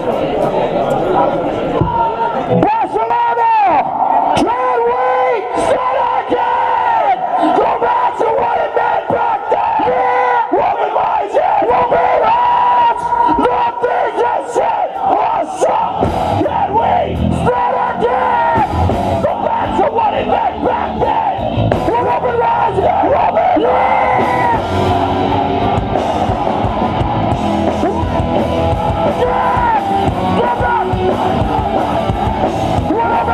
Barcelona! Can we start again? Go back to what it meant back then! Yeah! Roman minds in! Roman hearts! Nothing is set! Awesome! Can we start again? Go back to what it meant back then! Roman minds in! Roman hearts! Yeah! Go back!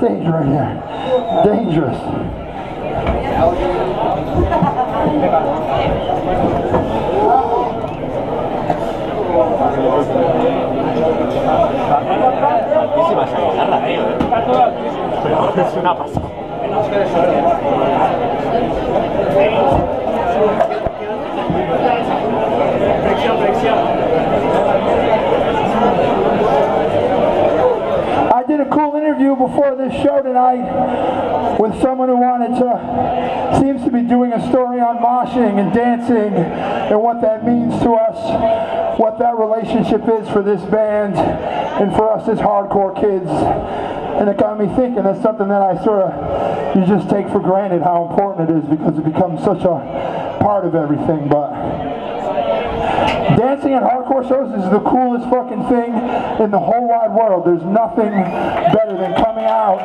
stage right here. Dangerous. Es una pasada. I did a cool interview before this show tonight with someone who seems to be doing a story on moshing and dancing and what that means to us, what that relationship is for this band and for us as hardcore kids. And it got me thinking, that's something that I you just take for granted how important it is because it becomes such a part of everything. But dancing at hardcore shows is the coolest fucking thing in the whole wide world. There's nothing better than coming out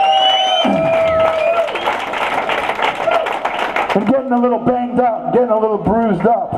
and getting a little banged up, getting a little bruised up.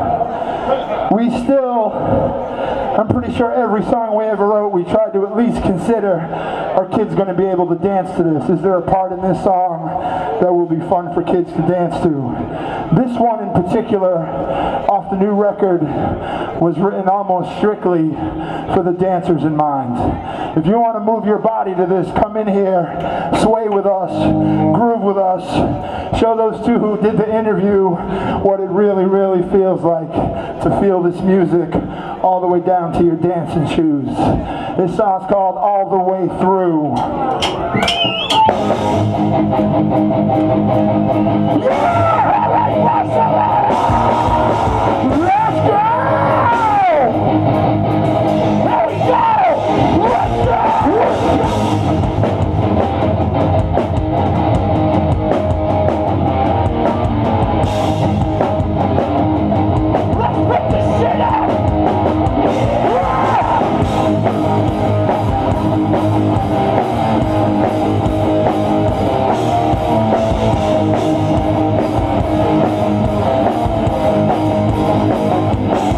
I'm pretty sure every song we ever wrote, we tried to at least consider, are kids going to be able to dance to this? Is there a part in this song that will be fun for kids to dance to? This one in particular, off the new record, was written almost strictly for the dancers in mind. If you want to move your body to this, come in here, sway with us, groove with us, show those two who did the interview what it really, really feels like to feel this music all the way down to your dancing shoes. This song's called All the Way Through. Let's go! There we go! Let's go! Let's pick this shit up! Yeah!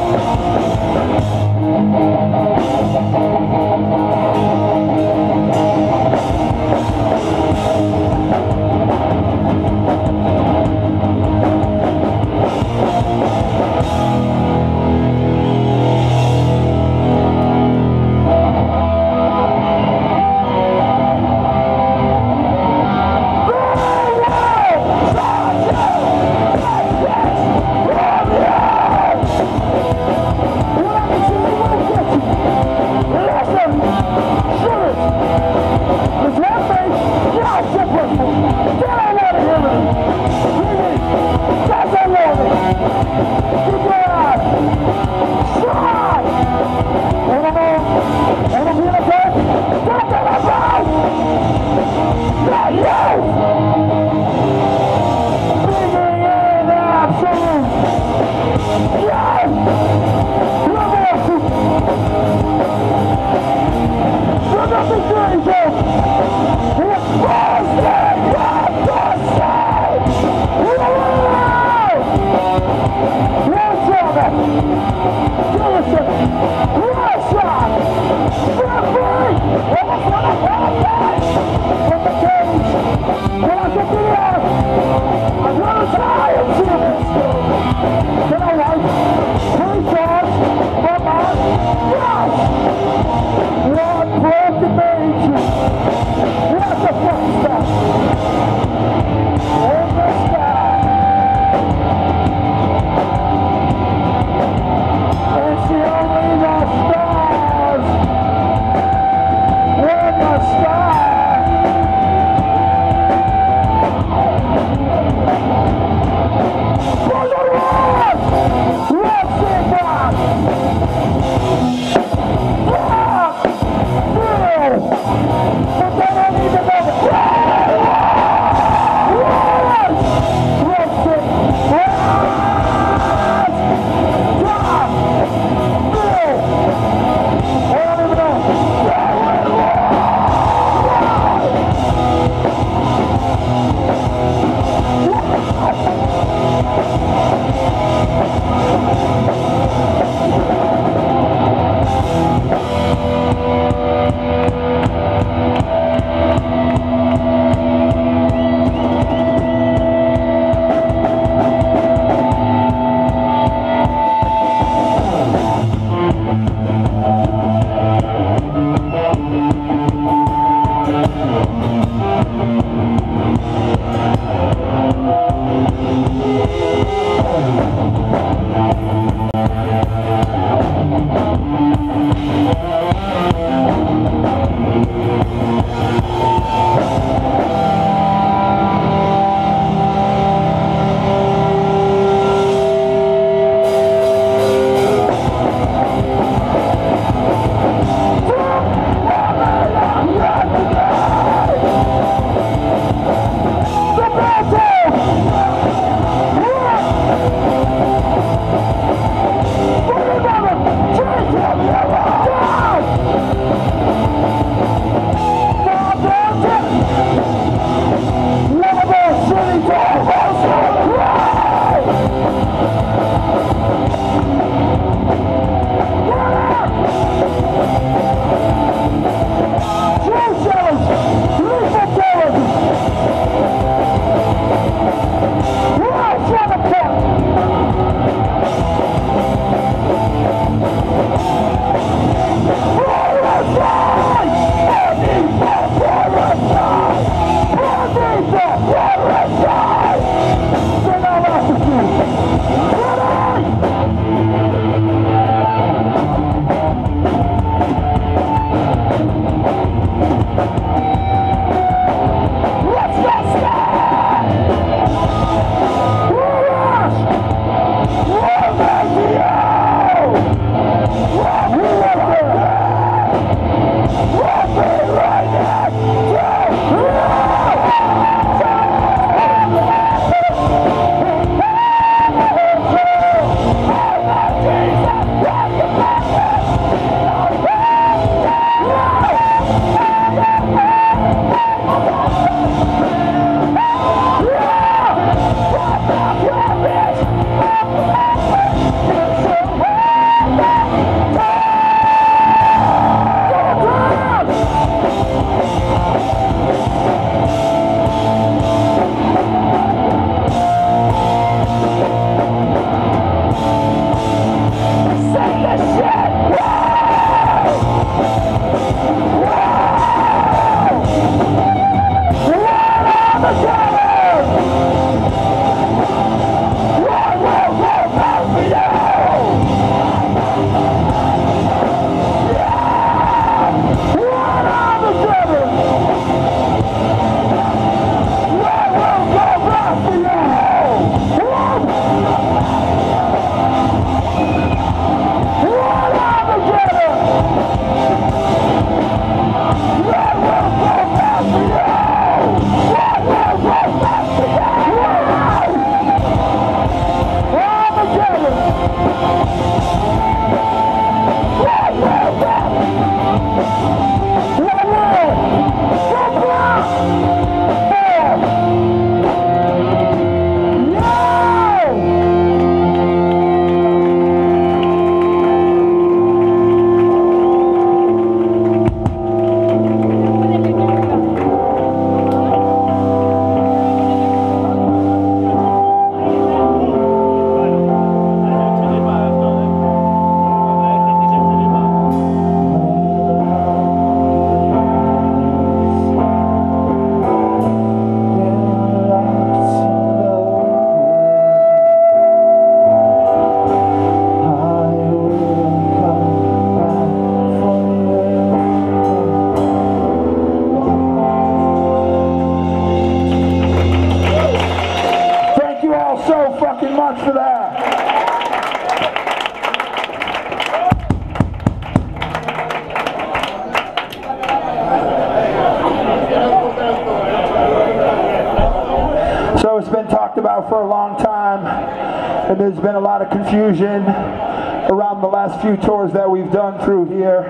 For a long time, and there's been a lot of confusion around the last few tours that we've done through here.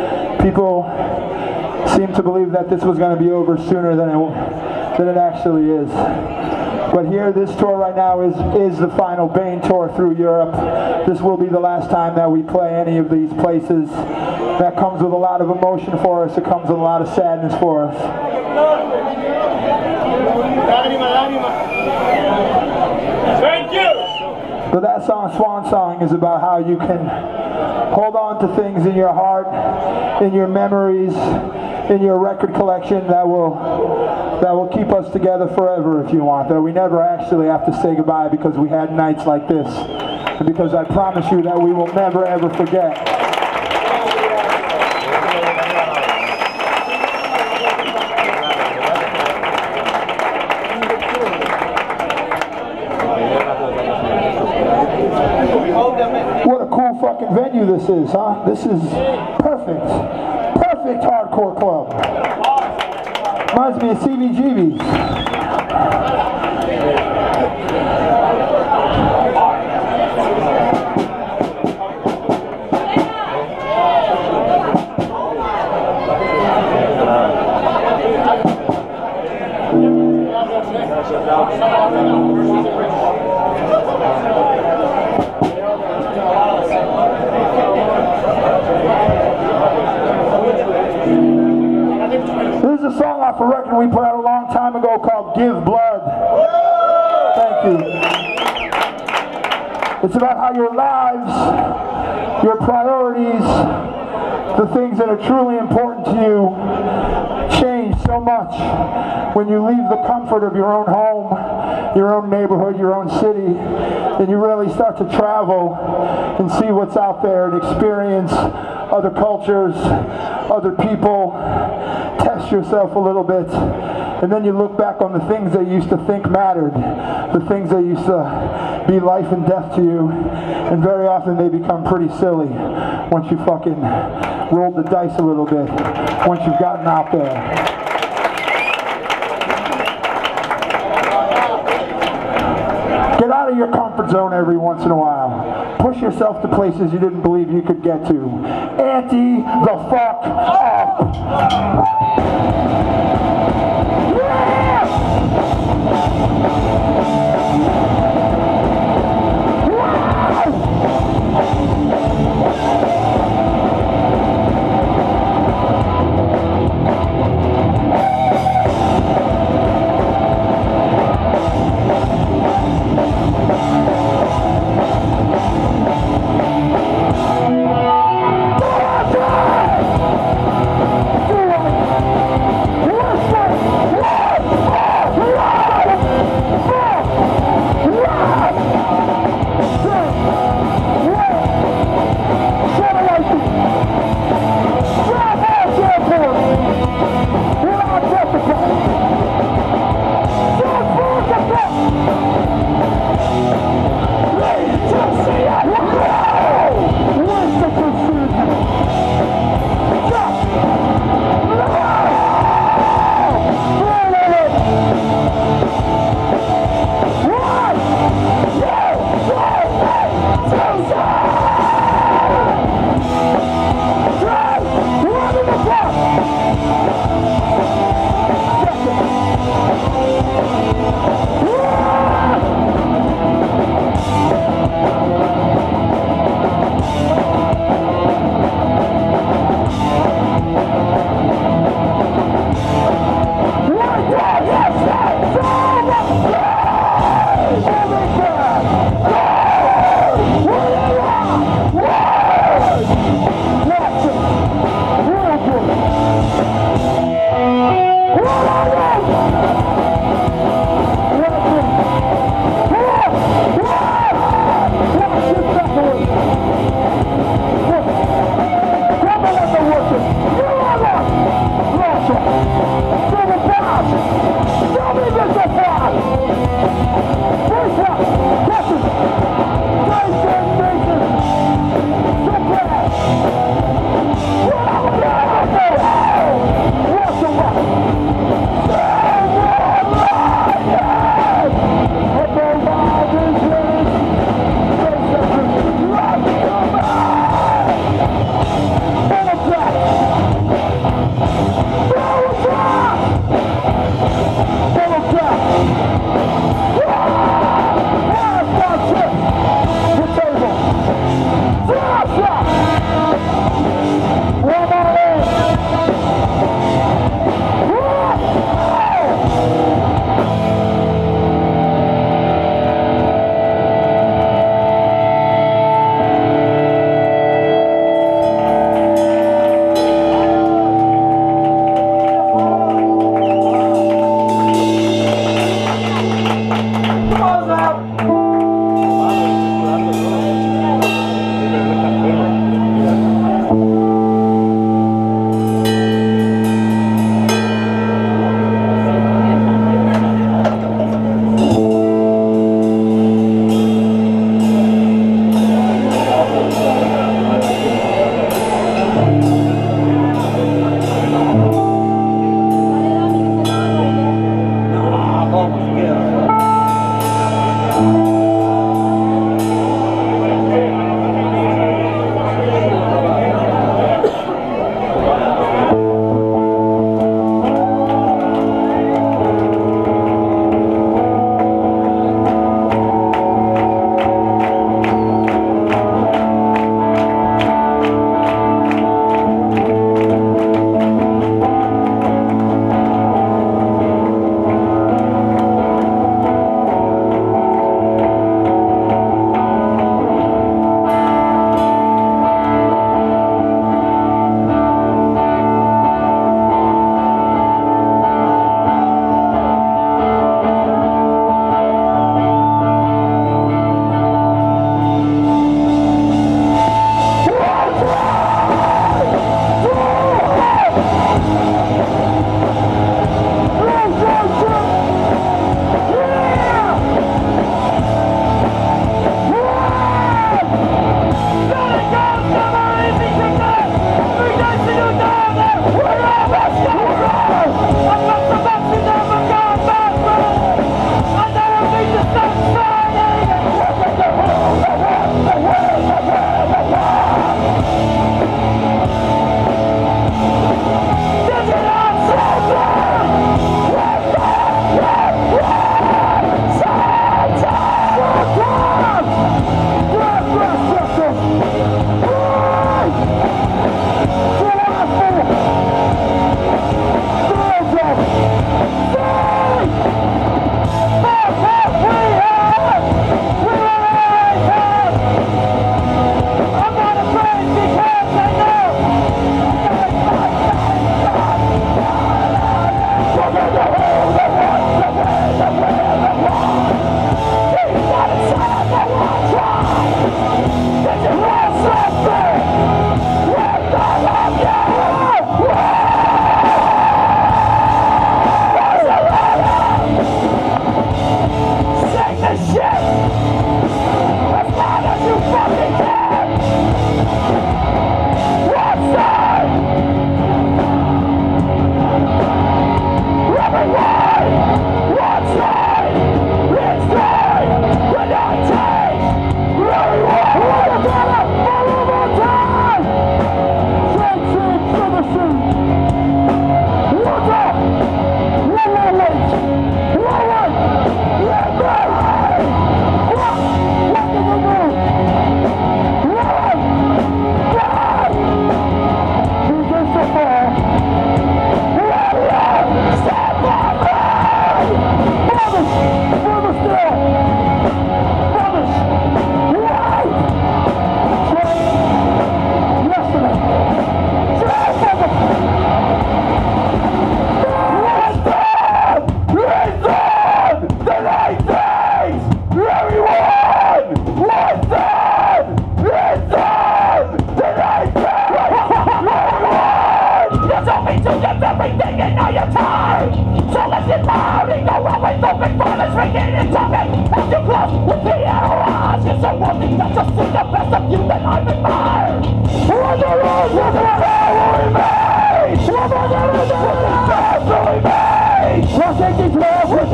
People seem to believe that this was going to be over sooner than it actually is. But here, this tour right now is the final Bane tour through Europe. This will be the last time that we play any of these places. That comes with a lot of emotion for us. It comes with a lot of sadness for us. Thank you! But that song, Swan Song, is about how you can hold on to things in your heart, in your memories, in your record collection that will keep us together forever if you want. That we never actually have to say goodbye because we had nights like this. And because I promise you that we will never ever forget. What a cool fucking venue this is, huh? This is perfect. Perfect hardcore club. Reminds me of CBGB's. This is a song off a record we put out a long time ago called Give Blood. Thank you. It's about how your lives, your priorities, the things that are truly important to you change so much when you leave the comfort of your own home, your own neighborhood, your own city, and you really start to travel and see what's out there and experience other cultures, other people, test yourself a little bit, and then you look back on the things that you used to think mattered, the things that used to be life and death to you, and very often they become pretty silly once you fucking rolled the dice a little bit, once you've gotten out there. Get out of your comfort zone every once in a while. Push yourself to places you didn't believe you could get to. Ante the fuck up!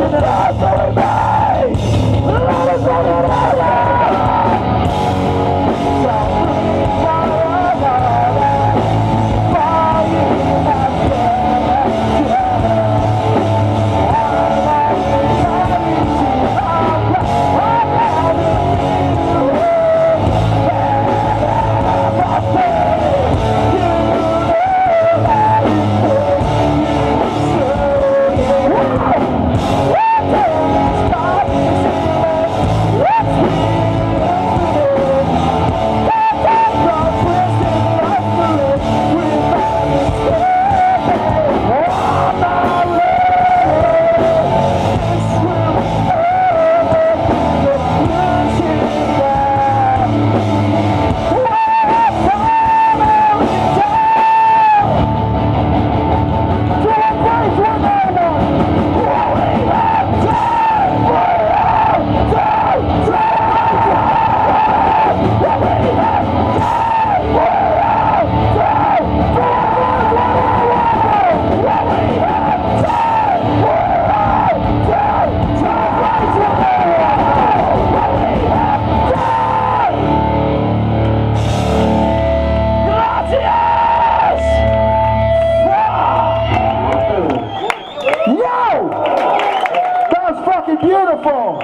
Beautiful.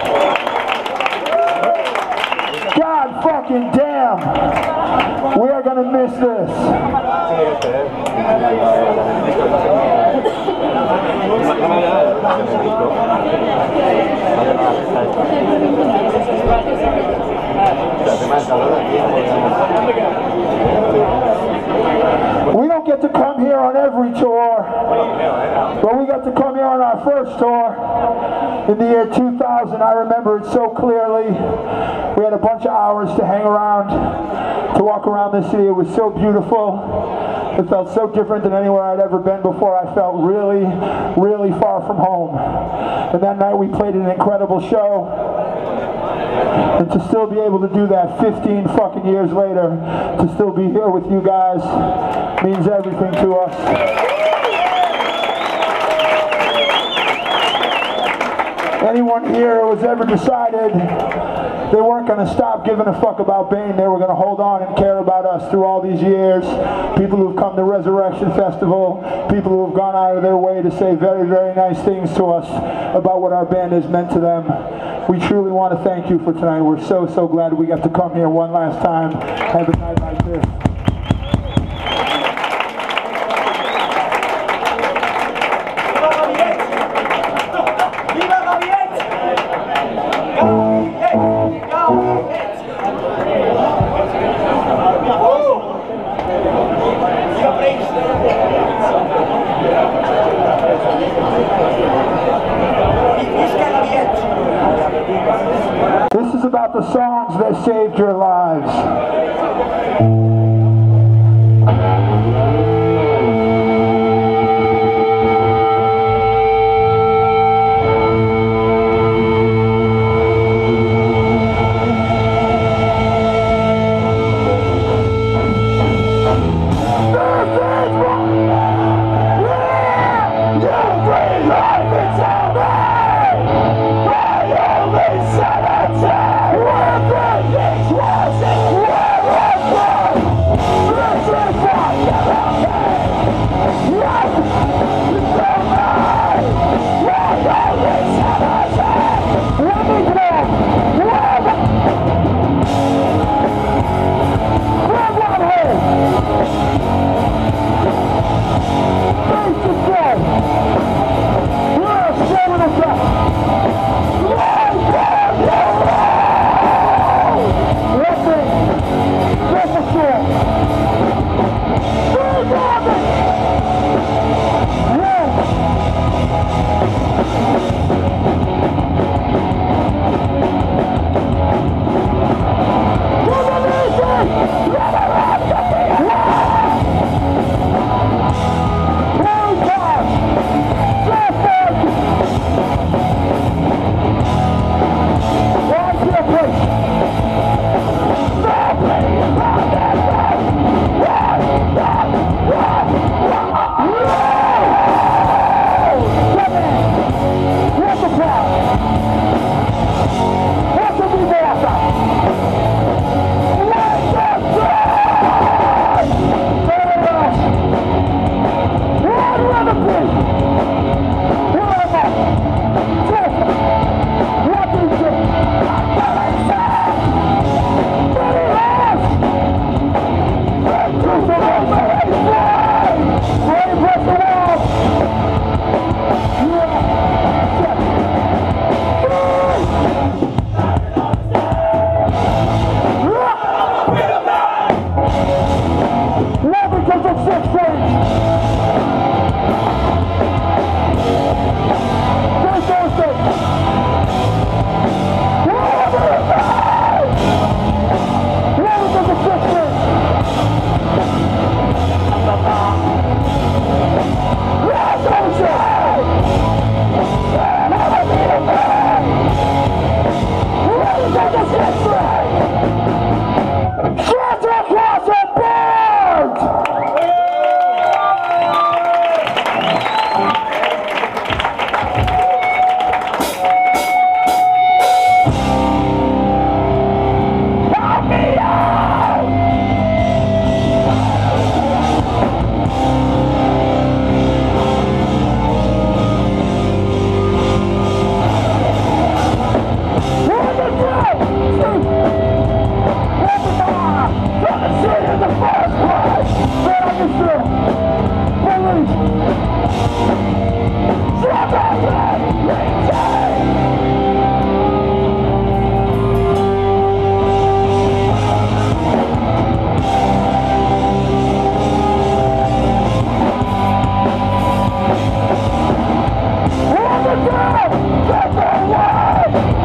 God fucking damn. We are going to miss this. We don't get to come here on every tour, but we got to come here on our first tour in the year 2000. I remember it so clearly. We had a bunch of hours to hang around, to walk around the city. It was so beautiful. It felt so different than anywhere I'd ever been before. I felt really, really far from home. And that night we played an incredible show. And to still be able to do that 15 fucking years later, to still be here with you guys, means everything to us. Anyone here who has ever decided they weren't going to stop giving a fuck about Bane, they were going to hold on and care about us through all these years, people who've come to Resurrection Festival, people who have gone out of their way to say very, very nice things to us about what our band has meant to them. We truly want to thank you for tonight. We're so, so glad we got to come here one last time. Have a night like this. This is about the songs that saved your lives. Where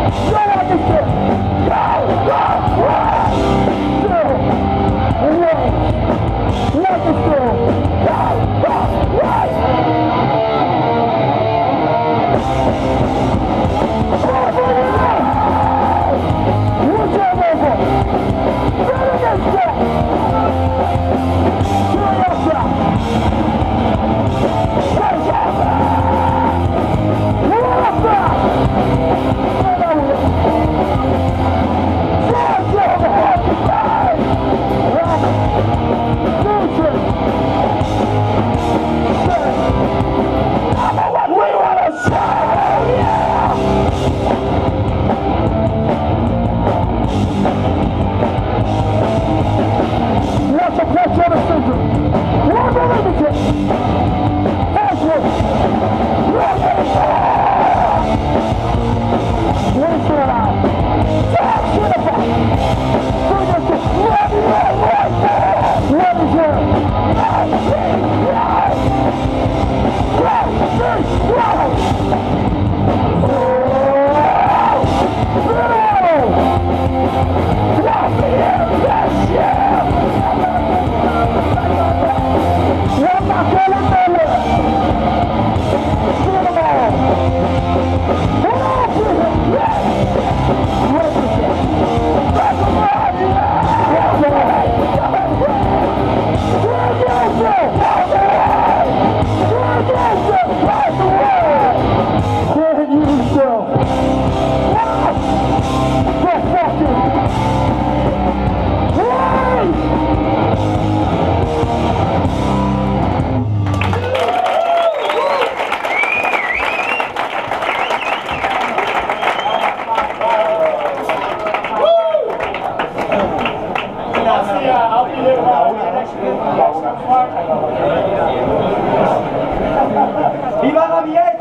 ¡Viva la Viech!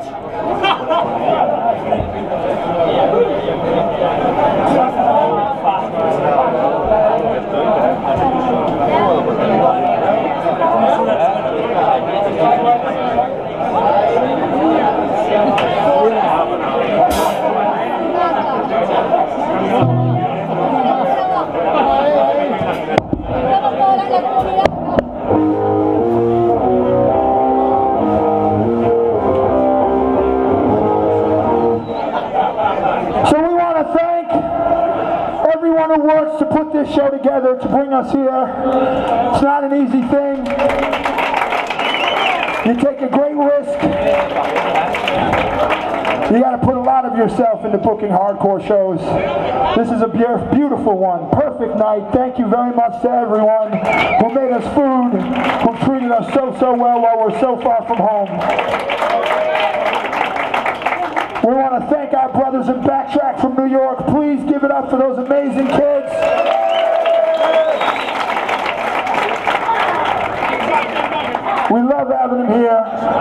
Who works to put this show together, to bring us here. It's not an easy thing. You take a great risk. You got to put a lot of yourself into booking hardcore shows. This is a beautiful one. Perfect night. Thank you very much to everyone who made us food, who treated us so well while we're so far from home. We want to thank our brothers in Backtrack from New York. Please give it up for those amazing kids. We love having them here.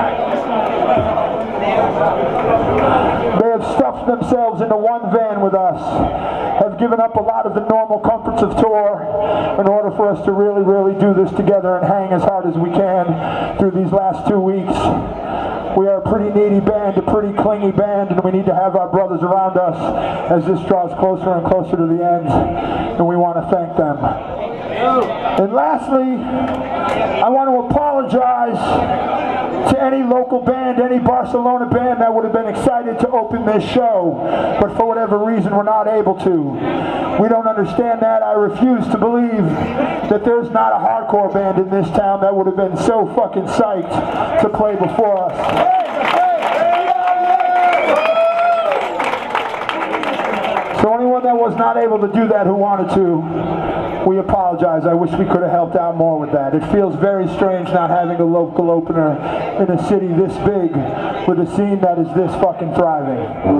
They have stuffed themselves into one van with us, have given up a lot of the normal comforts of tour in order for us to really do this together and hang as hard as we can through these last 2 weeks. We are a pretty needy band, a pretty clingy band, and we need to have our brothers around us as this draws closer and closer to the end, and we want to thank them. And lastly, I want to apologize to any local band, any Barcelona band that would have been excited to open this show, but for whatever reason we're not able to. We don't understand that. I refuse to believe that there's not a hardcore band in this town that would have been so fucking psyched to play before us. So anyone that was not able to do that who wanted to, we apologize. I wish we could have helped out more with that. It feels very strange not having a local opener in a city this big with a scene that is this fucking thriving.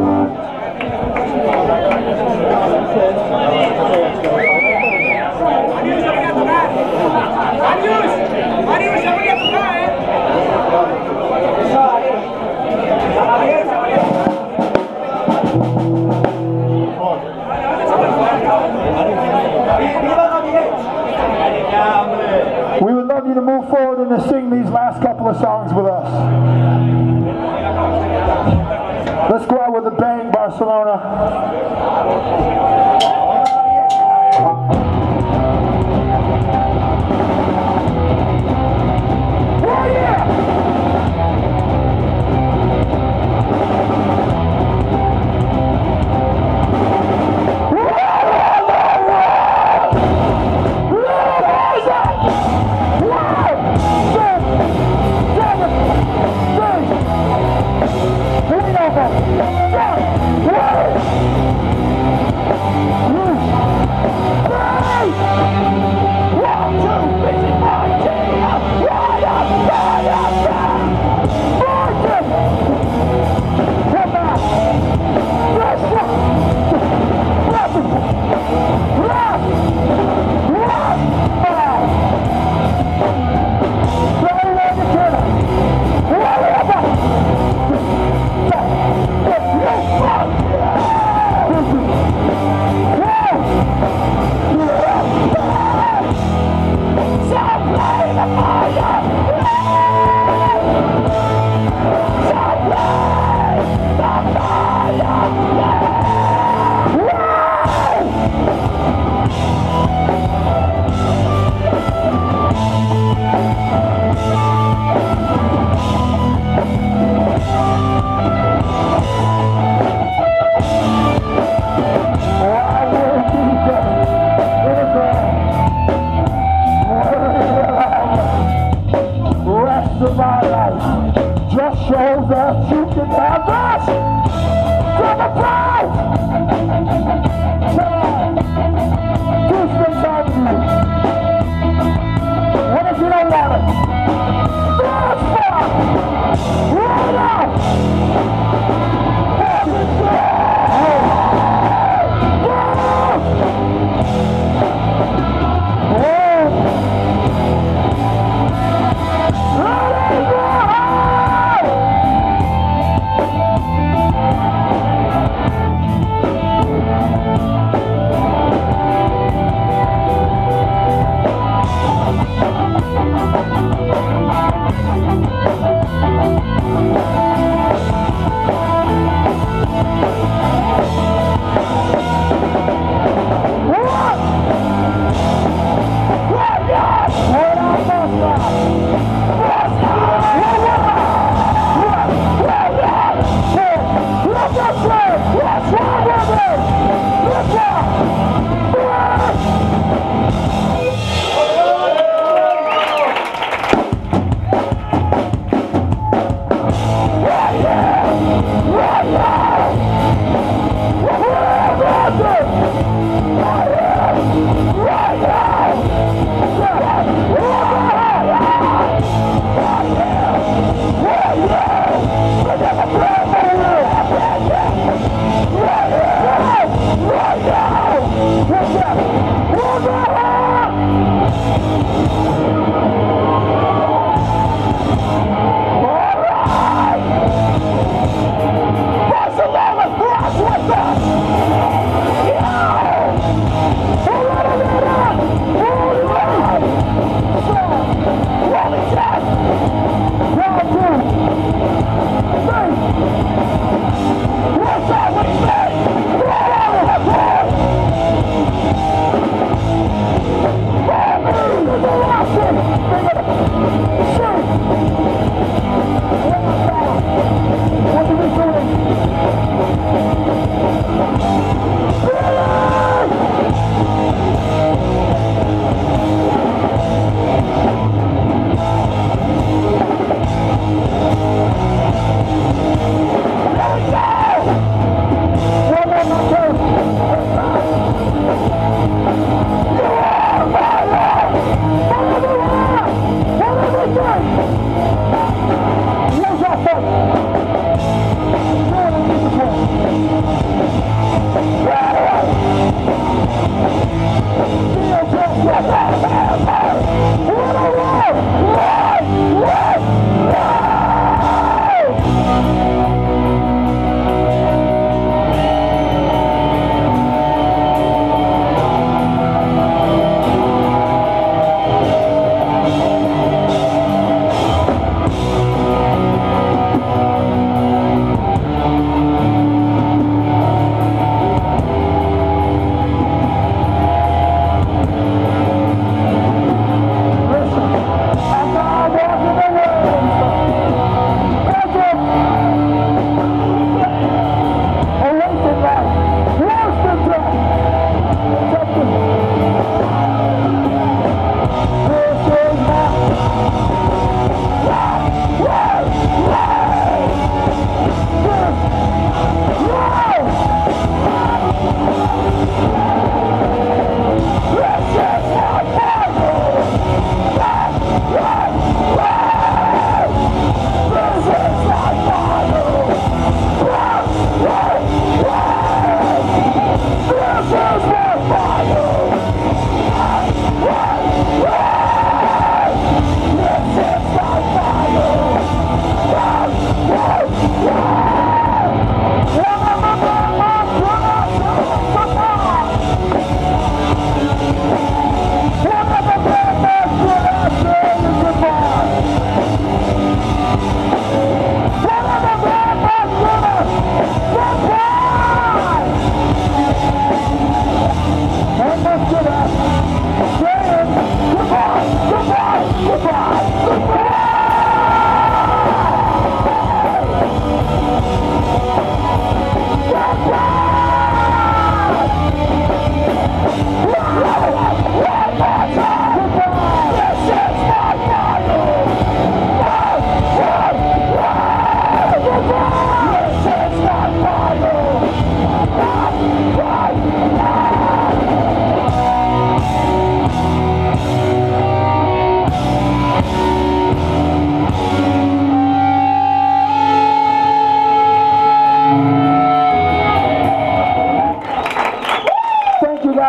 We would love you to move forward and to sing these last couple of songs with us. Let's go out with a bang, Barcelona.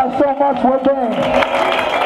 guys so much. We're Bane.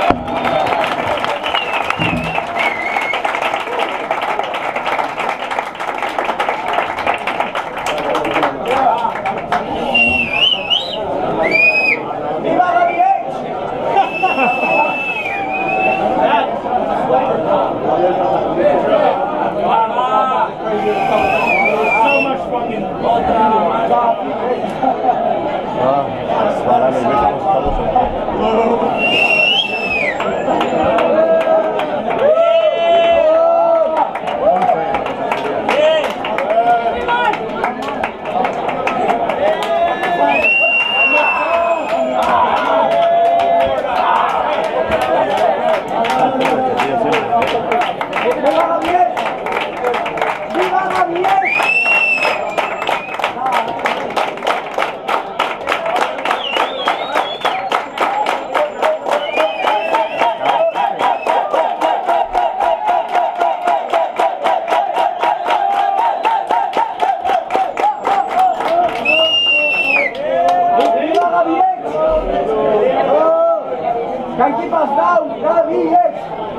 Kijk die pas nou, ja wie is?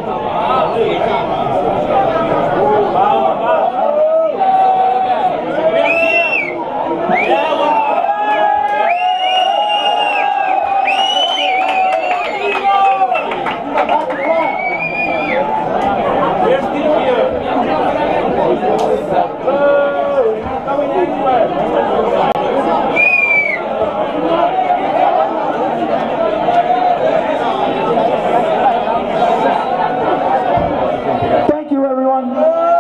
Thank you, everyone.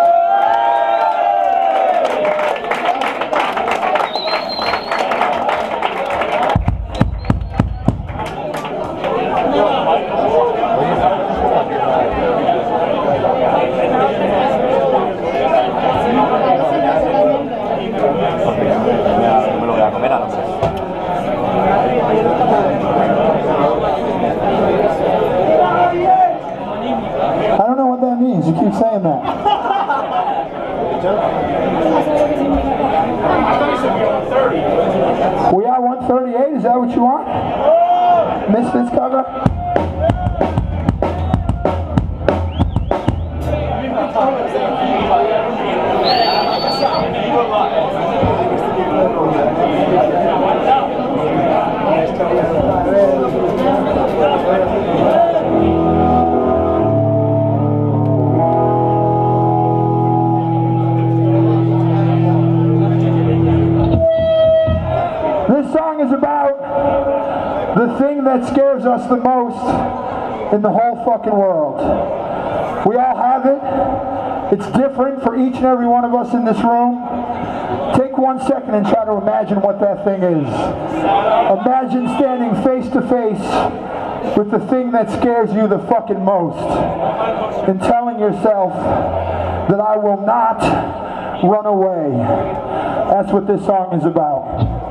Me lo voy a comer a la vez. I don't know what that means. You keep saying that. We are 138. Is that what you want? Misfits cover? This song is about the thing that scares us the most in the whole fucking world. We all have it. It's different for each and every one of us in this room. Take 1 second and try to imagine what that thing is. Imagine standing face to face with the thing that scares you the fucking most and telling yourself that I will not run away. That's what this song is about.